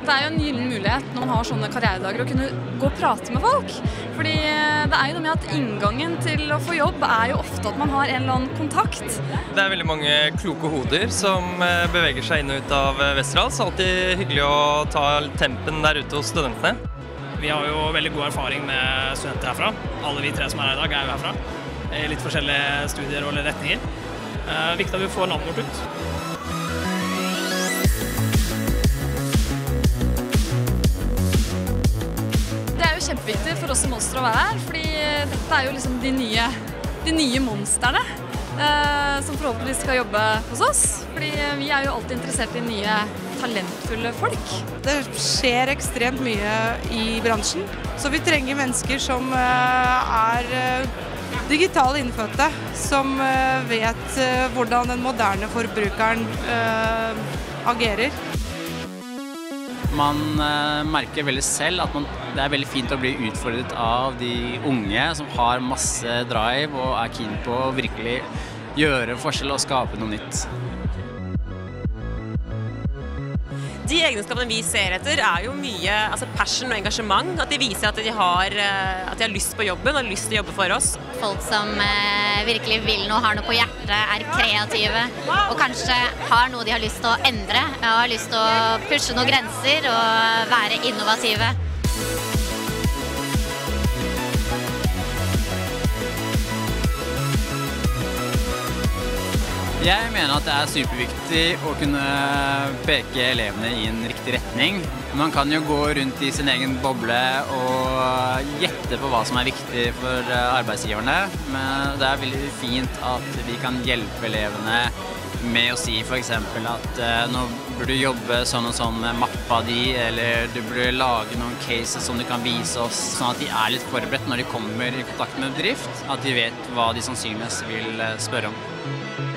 Det er jo en gyllen mulighet når man har sånne karrieredager å kunne gå og prate med folk. Fordi det er jo noe med at inngangen til å få jobb er jo ofte at man har en eller annen kontakt. Det er veldig mange kloke hoder som beveger seg inn og ut av Westerdals. Alltid hyggelig å ta tempen der ute hos studentene. Vi har jo veldig god erfaring med studenter herfra. Alle vi tre som er her i dag er jo herfra. I litt forskjellige studier og retninger. Viktig at vi får navnet vårt ut. Det er jo kjempeviktig for oss i Monster å være her, fordi dette er jo liksom de nye monsterne som forhåpentligvis skal jobbe hos oss. Fordi vi er jo alltid interessert i nye, talentfulle folk. Det skjer ekstremt mye i bransjen, så vi trenger mennesker som er digitale innfødte, som vet hvordan den moderne forbrukeren agerer. Man merker veldig selv at det er veldig fint å bli utfordret av de unge som har masse drive og er keen på å virkelig gjøre forskjell og skape noe nytt. De egenskapene vi ser etter er jo mye passion og engasjement. At de viser at de har lyst på jobben og har lyst til å jobbe for oss. Folk som virkelig vil noe, har noe på hjertet, er kreative og kanskje har noe de har lyst til å endre. Og har lyst til å pushe noen grenser og være innovative. Jeg mener at det er superviktig å kunne peke elevene i en riktig retning. Man kan jo gå rundt i sin egen boble og gjette på hva som er viktig for arbeidsgiverne, men det er veldig fint at vi kan hjelpe elevene med å si for eksempel at nå burde du jobbe sånn og sånn med mappa di, eller du burde lage noen cases som du kan vise oss, sånn at de er litt forberedt når de kommer i kontakt med bedrift, at de vet hva de sannsynligvis vil spørre om.